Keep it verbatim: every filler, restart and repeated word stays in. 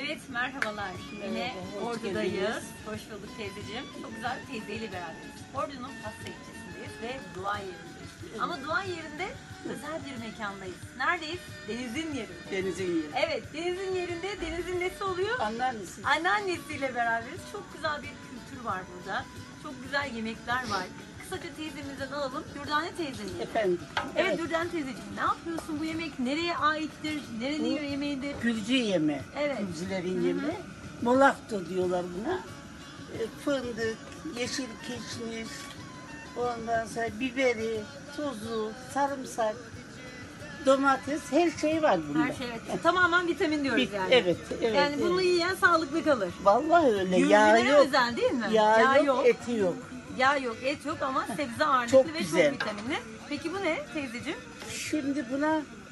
Evet, merhabalar. Yine Merhaba, hoş Ordu'dayız. geldiniz. Hoş bulduk teyzeciğim. Çok güzel bir teyzeyle beraberiz. Ordu'nun Pasta ilçesindeyiz ve dua yerindeyiz. Ama dua yerinde özel bir mekandayız. Neredeyiz? Deniz'in yerinde. Denizin yeri. Evet, Deniz'in yerinde. Deniz'in nesi oluyor? Anneannesi. Anneannesiyle beraberiz. Çok güzel bir kültür var burada. Çok güzel yemekler var. Kısaca teyzemizden alalım. Dürdane teyzemiz. Efendim. Evet Dürdane teyzeciğim, ne yapıyorsun? Bu yemek nereye aittir? Nerenin Bu- yemeğidir? Gürcü yeme. Evet. Gürcülerin Hı hı. yeme. Molafto diyorlar buna. E, Fındık, yeşil kişniş, ondan sonra biberi, tuzu, sarımsak, domates, her şey var bunda. Her şey evet. Tamamen vitamin diyoruz Bir- yani. Evet, evet. Yani bunu evet. yiyen sağlıklı kalır. Vallahi öyle. Yağ Gürcülere yok. özel değil mi? Yağ, yok, eti yok. Yağ yok, et yok ama sebze ağırlıklı Çok ve güzel. çok vitaminli. Peki bu ne teyzeciğim? Şimdi buna